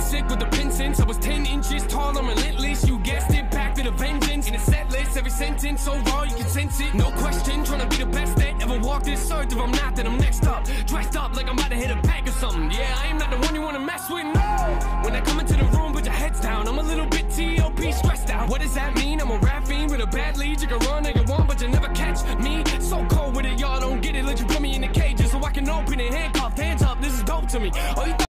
sick with the pin since I was 10 inches tall, I'm relentless. You guessed it, back to the vengeance. In a set list, every sentence so raw you can sense it. No question, trying to be the best that ever walked this earth. If I'm not, then I'm next up. Dressed up like I'm about to hit a bag or something. Yeah, I am not the one you wanna mess with, no. When I come into the room, put your heads down. I'm a little bit T.O.P. stressed out. What does that mean? I'm a rap fiend with a bad lead. You can run all you want, but you never catch me. So cold with it, y'all don't get it. Let you put me in the cages so I can open it. Handcuffed, hands up, this is dope to me. Oh, you